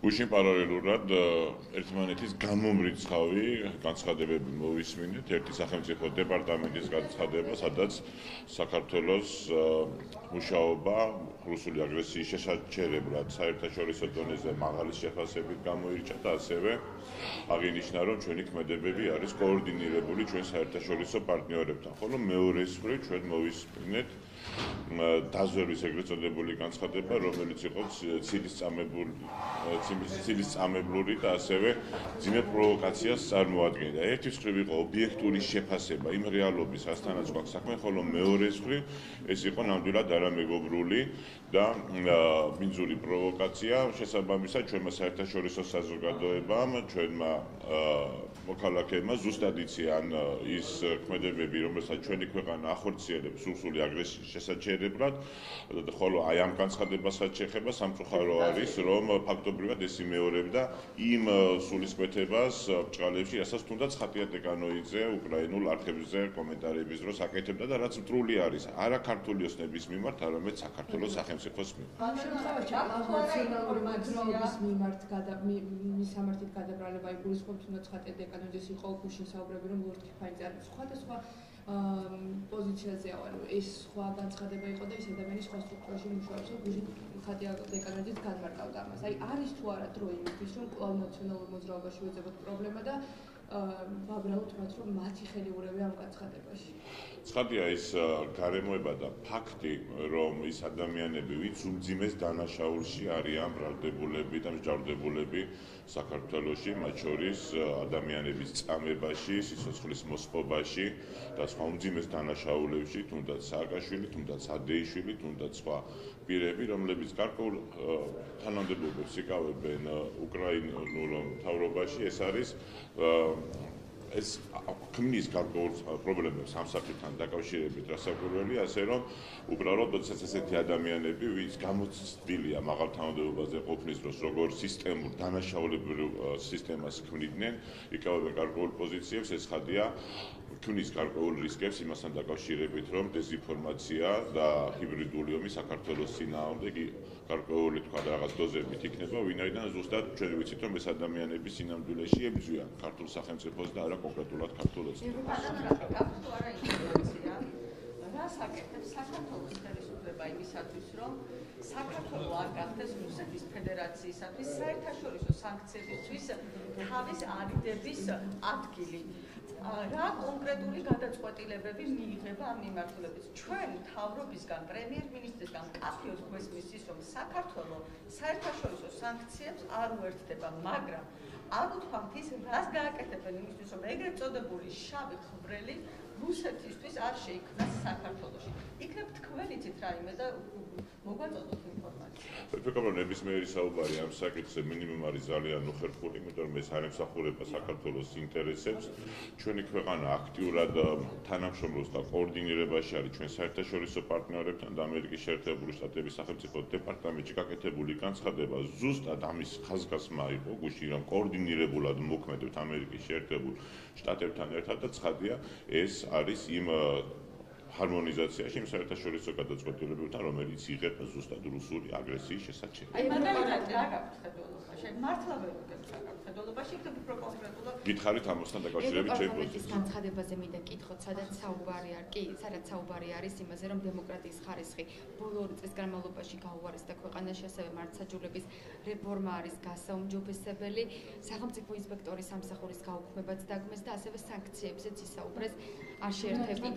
გუშინ პარალელურად ერთმანეთის გამომრიცხავი განცხადებები მოვისმინეთ ერთი სახელმწიფო დეპარტამენტის განცხადება, სადაც საქართველოს მუშაობა რუსული აგრესიის შესაჩერებლად საერთაშორისო დონეზე მაღალი შეფასებით გამოირჩა და ასევე აღინიშნა, რომ ჩვენი ქმედებები არის კოორდინირებული ჩვენ საერთაშორისო პარტნიორებთან, ხოლო მეორეს მხრივ ჩვენ მოვისმინეთ დაზვერვის ეგრეთ წოდებული განცხადება, რომელიც იყო ცილისწამებლური და ასევე ძიმე პროვოკაციას წარმოადგენდა. ერთი მხრივ იყო ობიექტური შეფასება იმ რეალობის, რასთანაც გვაქვს საქმე, ხოლო მეორე მხრივ ეს იყო ნამდვილად არამეგობრული და მინძური პროვოკაცია. შესაბამისად, ჩვენმა საერთაშორისო საზოგადოებამ, ჩვენმა მოქალაქეებმა ზუსტად იციან ის ქმედებები, რომელსაც ჩვენი ქვეყანა ახორციელებს რუსული აგრესიის შესაჩერებლად, ხოლო აი ამ განცხადებასაც შეეხება სამწუხარო არის, რომ ფაქტობრივად ეს იმეორებდა იმ სულისკვეთებას ბჭყალებში, რასაც თუნდაც ხატია ტეკანოიძე უკრაინულ არხებზე კომენტარების დროს აკეთებდა და რაც მტრული არის არა ქართული ოსნების მიმართ, არამედ საქართველოს სახელმწიფოს მიმართ. ამ შემთხვევაში ნაციონალური მოძრაობის მისამართით გადაბრალება იგულისხმობს თუნდაც ხატია ტეკანოიძეს იყო გუშინ საუბრები, რომ ლორდ ფაინზერი სხვადასხვა პოზიციაზეა, ანუ ეს სხვა განცხადება იყო და ის ადამიანი სხვა სტრუქტურაში მუშაობს, გუშინ ხატია ტეკანოიძეც განმარტავდა ამას. აი არის თუ არა დრო იმისთვის, რომ კვლავ ნაციონალურ მოძრაობაში ვეძებოთ პრობლემა და ვაბრალოთ მათ, რომ მათი ხელი ურევია ამ განცხადებაში. ცხადია ის გარემოება და ფაქტი, რომ ის ადამიანები, ვინც უმძიმეს დანაშაულში არიან ბრალდებულები და მსჯავრდებულები საქართველოში, მათ შორის ადამიანების წამებაში, სიცოცხლის მოსპობაში და სხვა უმძიმეს დანაშაულებში, თუნდაც სააკაშვილი, თუნდაც ადეიშვილი, თუნდაც სხვა პირები, რომლებიც გარკვეულ თანამდებობებს იკავებენ უკრაინულ მთავრობაში, ეს არის ეს ქმნის გარკვეულ პრობლემებს ამ საკითხთან დაკავშირებით რასაკვირველია, ასე რომ უბრალოდ როდესაც ესეთი ადამიანები, ვინც გამოცდილია მაღალ თანამდებობაზე ყოფნის დროს, როგორ სისტემურ დანაშაულებრივ სისტემას ქმნიდნენ, იკავებენ გარკვეულ პოზიციებს, ეს ხადია ქმნის გარკვეულ რისკებს იმასთან დაკავშირებით, რომ დეზინფორმაცია და ჰიბრიდული ომი საქართველოს წინააღმდეგ გარკვეული თქვა რაღაც დოზებით იქნება, ვინაიდან ზუსტად ჩვენ ვიცით, რომ ეს ადამიანები სინამდვილეში ებრძვიან ქართულ სახელმწიფოს და არა კონკრეტულად ქართულ ოცნებას. რას აკეთებს საქართველოს ხელისუფლება იმისათვის, რომ საქართველო არ გახდეს რუსეთის ფედერაციისათვის საერთაშორისო სანქციებისთვის თავის არიდების ადგილი. რა კონკრეტული გადაწყვეტილებები მიიღება ამ მიმართულებით? ჩვენ მთავრობისგან, პრემიერ-მინისტრისგან კაფეოს გვესმის ის, რომ საქართველო საერთაშორისო სანქციებს არ უერთდება, მაგრამ არ უთქვამთ ის, რას გააკეთებენ იმისთვის, რომ ეგრეთ წოდებული შავი ხვრელი რუსეთისთვის არ შეიქმნას საქართველოში. იქნებ თქვენიცით რაიმე და მოგვაწოდოთ ინფორმაცია. ვფიქრობ, ნებისმიერი საუბარი ამ საკითხზე მინიმუმ არის ძალიან უხერხული, იმიტომ რომ ეს არ ემსახურება საქართველოს ინტერესებს. ჩვენი ქვეყანა აქტიურად თანამშრომლობს და კოორდინირებაში არის ჩვენ საერთაშორისო პარტნიორებთან და ამერიკის შეერთებული შტატების სახელმწიფო დეპარტამენტში გაკეთებული განცხადება ზუსტად ამის ხაზგასმა იყო გუშინ, რომ კოორდინირებულად მოქმედებთ ამერიკის შეერთებულ შტატებთან ერთად და ცხადია ეს არის იმ ჰარმონიზაციაში იმ საერთაშორისო გადაწყვეტილებებთან, რომელიც იღებს ზუსტად რუსული აგრესიის შესაჩერებლად. აი მაგალითად რა გაქვთ ხედველობაში? მართლა ვერ ვიგებთ რა გაქვთ ხედველობაში, იქნებ უფრო კონკრეტულად. გითხარით ამასთან დაკავშირებით ჩემი პოზიცია. განცხადებაზე მინდა კითხოთ, სადაც საუბარი არის იმაზე, რომ დემოკრატიის ხარისხი ბოლო 2 წლის განმავლობაში გაუარესდა ქვეყანაში, ასევე მართლმსაჯულების რეფორმა არის გასაუმჯობესებელი, სახელმწიფო ინსპექტორის სამსახურის გაუქმებაც დაგმეს და ასევე სანქციებზეც ისაუბრეს. არ შეერთებით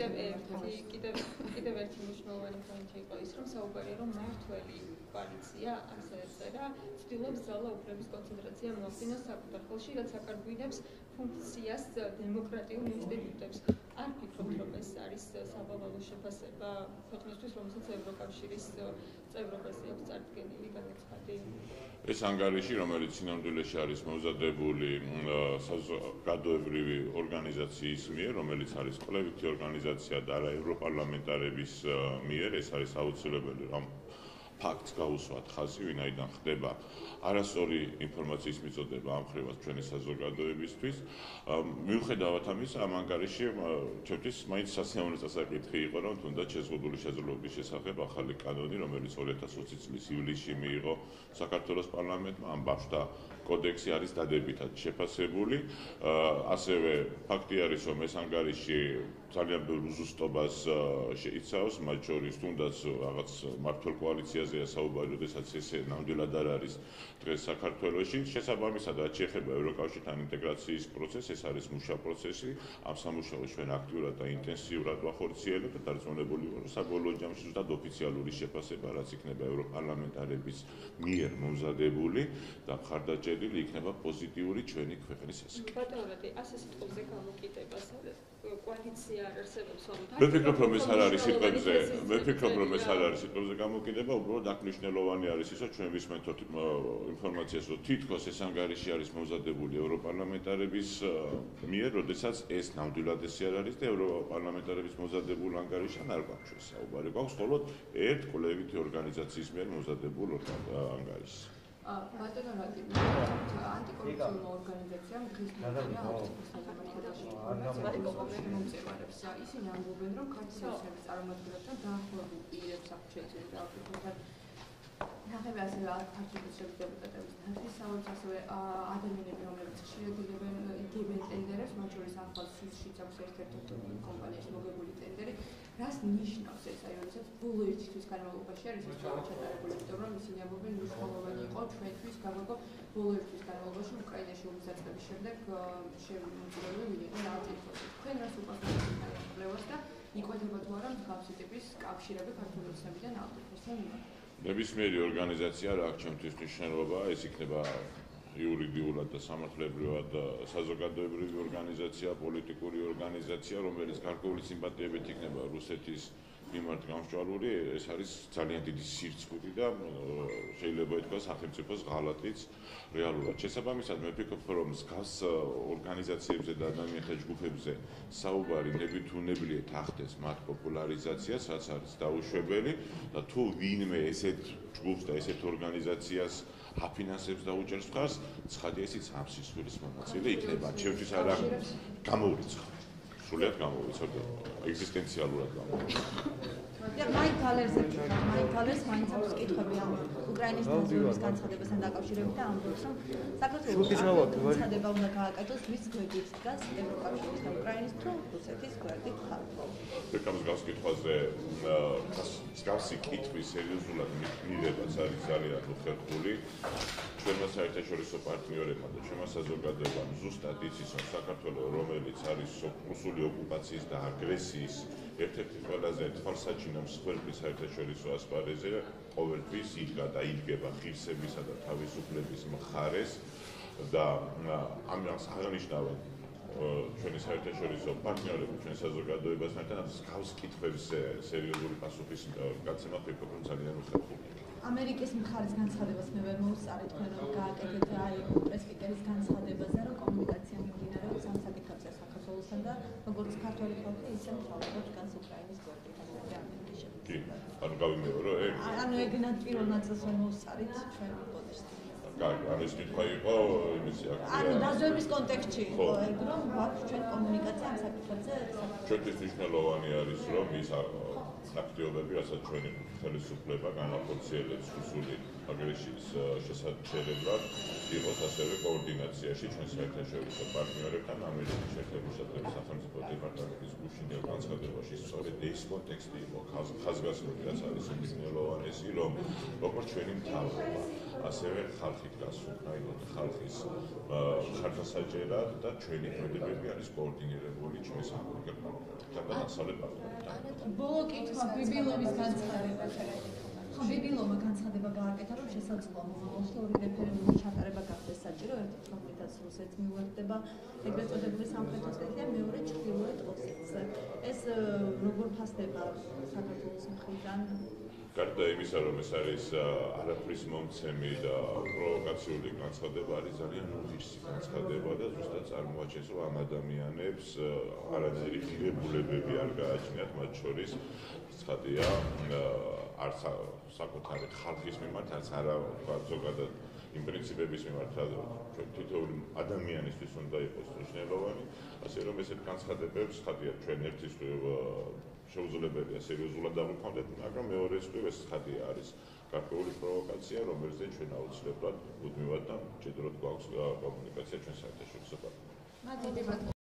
კიდევ ერთი მნიშვნელოვანი პოინტი იყო ის, რომ საუბარია, რომ მმართველი კოალიცია ასე ეწერა, ცდილობს ძალა უფლების კონცენტრაცია მოახდინოს საკუთარ ხელში, რაც აკარგვინებს ფუნქციას დემოკრატიულ ინსტიტუტებს. არ ფიქრობთ, რომ ეს არის სავალალო შეფასება ქვეყნისთვის, რომელსაც ევროკავშირის წევრობაზე აქვს წარდგენილი განაცხადი? ეს ანგარიში, რომელიც სინამდვილეში არის მომზადებული საზოგადოებრივი ორგანიზაციის მიერ, რომელიც არის კვლევითი ორგანიზაცია და არა ევროპარლამენტარების მიერ, ეს არის აუცილებელი, რომ ფაქტს გაუსვათ ხაზი, ვინაიდან ხდება არასწორი ინფორმაციის მიწოდება ამ ხრივას ჩვენი საზოგადოებისთვის. მიუხედავად ამისა, ამ ანგარიში ჩვენთვის მაინც სასიამოვნო წასაკითხი იყო, რომ თუნდაც შეზღუდული შესაძლებლობის შესახებ ახალი კანონი, რომელიც 2020 წლის ივლისში მიიღო საქართველოს პარლამენტმა, ამ ბავშვთა კოდექსი არის დადებითად შეფასებული. ასევე ფაქტი არის, რომ ეს ანგარიში ძალიან ბევრ უზუსტობას შეიცავს, მათ შორის თუნდაც რაღაც მმართველ კოალიციაზეა საუბარი, როდესაც ეს ნამდვილად არ არის დღეს საქართველოში. შესაბამისად, რაც შეეხება ევროკავშირთან ინტეგრაციის პროცესს, ეს არის მუშა პროცესი. ამ სამუშაოს ჩვენ აქტიურად და ინტენსიურად ვახორციელებთ და დარწმუნებული ვარ, რომ საბოლოო ჯამში ზუსტად ოფიციალური შეფასება, რაც იქნება ევროპარლამენტარების მიერ მომზადებული და მხარდაჭერილი, იქნება პოზიტიური ჩვენი ქვეყნის სასიკეთე. ბატონო, ასე სიტყვებზე გამოკიდება, კოალიცია არ არსებობს, მე ვფიქრობ, რომ ეს არ არის სიტყვებზე, მე ვფიქრობ, რომ ეს არ არის სიტყვებზე გამოკიდება, უბრალოდ აქ მნიშვნელოვანი არის ის, რომ ჩვენ ვისმენთ ინფორმაციას, რომ თითქოს ეს ანგარიში არის მომზადებული ევროპარლამენტარების მიერ, როდესაც ეს ნამდვილად ესე არ არის და ევროპარლამენტარების მომზადებულ ანგარიშთან არ გვაქვს ჩვენ საუბარი. გვაქვს მხოლოდ ერთ კვლევითი ორგანიზაციის მიერ მომზადებულ ანგარიშს. ბატონო რატი ანტიკორუფციული ორგანიზაცია დღის მომწევარებს ისინი ამბობენ, რომ ქართლის ოცნების წარმომადგენლებთან დაახლოებით პირებს აქვს შეეძლება აფრიკასთან ნახევარი ასევე ქართლის დეპუტატების თანხის საუბრს, ასევე ადამიანები, რომლებიც ხშირად იგებენ ტენდერებს, მათ შორის ახალ სუსშიც აქვს ერთ-ერთი კომპანიის მოგებული ტენდერი. რას ნიშნავს ეს, აი როდესაც ბოლო ერთი თვის განმავლობაში არის ეს ჩატარებული, იმიტომ რომ ისინი ამბობენ, მნიშვნელოვანი იყო ჩვენთვის გავაგო ბოლო ერთი თვის განმავლობაში უკრაინაში ომის დაწყების შემდეგ შემოწმებული ვინაიდან აწილხოს. თქვენ რას უპასუხებთ ამ კვლევას და იკვეთება თუ არა მსგავსი ტიპის კავშირები ქართული ოცნებიდან ავტორებთან მიმართ? ნებისმიერი ორგანიზაცია რა აქვს ჩემთვის მნიშვნელობა, ეს იქნება იურიდიულად და სამართლებრივად საზოგადოებრივი ორგანიზაცია, პოლიტიკური ორგანიზაცია, რომელიც გარკვეული სიმპათიებით იქნება რუსეთის მიმართ გამსჭვალული, ეს არის ძალიან დიდი სირცხვილი და შეიძლება ითქვას სახელმწიფოს ღალატიც რეალურად. შესაბამისად, მე ვფიქრობ, რომ მსგავს ორგანიზაციებზე და ადამიანთა ჯგუფებზე საუბარი ნებითუნებლიე თანხდეს მათ პოპულარიზაციას, რაც არის დაუშვებელი და თუ ვინმე ესეთ ჯგუფს და ესეთ ორგანიზაციას აფინანსებს და უჭერს მხარს, ცხადია ისიც ამ სისხლის მონაწილე იქნება. ჩემთვის არ აქვს გამოურიცხავ. სრულიად გამოვიცოთ ეგზისტენციალურად გამოვიცოთ. მაიკ კალერს მაინც აქვს კითხვები ამ უკრაინის დაზვერვის განცხადებასთან დაკავშირებით და ამბობს, რომ საქართველოს განცხადება უნდა გააკეთოს ვის გვერდით დგას ევროკავშირის და უკრაინის თუ რუსეთის გვერდით ხარკოვი. ამ მსგავს კითხვაზე მსგავსი კითხვი სერიოზულად მიღებაც არის ძალიან უხერხული. ჩვენმა საერთაშორისო პარტნიორებმა და ჩვენმა საზოგადოებამ ზუსტად იცის, რომ საქართველოს, რომელიც არის რუსული ოკუპაციის და აგრესიის ერთ-ერთი ყველაზე თვალსაჩინო მსხვერპლის საერთაშორისო ასპარეზზე, ყოველთვის იდგა და იდგება ღირსებისა და თავისუფლების მხარეს და ამას აღნიშნავენ ჩვენი საერთაშორისო პარტნიორები, ჩვენი საზოგადოებასთან მსგავს კითხვებს სერიოზული პასუხის გაცემა ვფიქრობ, რომ ძალიან უხერხულია. ამერიკის მხარის განცხადებას მე ვერ მოვსწარი, თქვენ რომ გააკეთეთ აი პრესპიკერის განცხადებაზე, რომ კომუნიკაცია მიმდინარეობს ამ საკითხებზე საქართველოსთან და როგორც ქართველი ხალხი, ისე მთავრობად დგას უკრაინის გვერდით ამერიკის შემდგომ. კი, ანუ გავიმეორო ეგ. ანუ ეგ პირველ ნაწილს ვერ მოვსწარით ჩვენ პოდკასტში. კარგი, ანუ ეს კითხვა იყო იმისი აქცია. ანუ დაზვერვის კონტექსტში იყო ეგ, რომ გვაქვს ჩვენ კომუნიკაცია ამ საკითხებზე. ჩვენთვის მნიშვნელოვანი არის, რომ ის აქტივობები, რასაც ჩვენი ხელისუფლება განახორციელებს რუსული აგრესიის შესაჩერებლად, იყოს ასევე კოორდინაციაში ჩვენ საერთაშორისო პარტნიორებთან, ამერიკის შეერთებული შტატების სახელმწიფო დეპარტამენტის გუშინდელ განცხადებაში სწორედ ეს კონტექსტი იყო ხაზგასმული, რაც არის მნიშვნელოვანესი, რომ როგორც ჩვენი მთავრობა, ასევე ხალხი დგას უკრაინის ხალხის ხარდასაჭერად და ჩვენი ქმედებები არის კოორდინირებული ჩვენს ამერიკელ პარტნიორებთან და დასავლეთ პარტნიორებთან. ბოლო კითხვა ბიბილოვის განცხადება. ხო, ბიბილოვმა განცხადება გააკეთა, რომ შესაძლოა მომავალში ორი რეფერენდუმის ჩატარება გახდეს საჭირო, ერთი რომელთაც რუსეთს მიუერთდება ეგრეთ წოდებული სამხრეთ ოსეთია და მეორე ჩრდილოეთ ოსეთს. ეს როგორ ფასდება საქართველოს მხრიდან? გარდა იმისა, რომ ეს არის არაფრის მომცემი და პროვოკაციული განცხადება, არის ძალიან უღირსი განცხადება და ზუსტად წარმოაჩენს, რომ ამ ადამიანებს არანაირი ღირებულებები არ გააჩნიათ, მათ შორის ცხადია არც საკუთარი ხალხის მიმართ, არც არა თქვა ზოგადად იმ პრინციპების მიმართ, რომ თითოეული ადამიანისთვის უნდა იყოს მნიშვნელოვანი, ასე რომ ესეთ განცხადებებს ხადია ჩვენ ერთის შეუძლებელია სერიოზულად დავუქვამდეთ, მაგრამ მეორესთვის ეს ხადია არის გარკვეული პროვოკაცია, რომელზეც ჩვენ აუცილებლად მუდმივად და მჭიდროდ გვაქვს კომუნიკაცია ჩვენ საერთაშორისო პარტნიორებთან.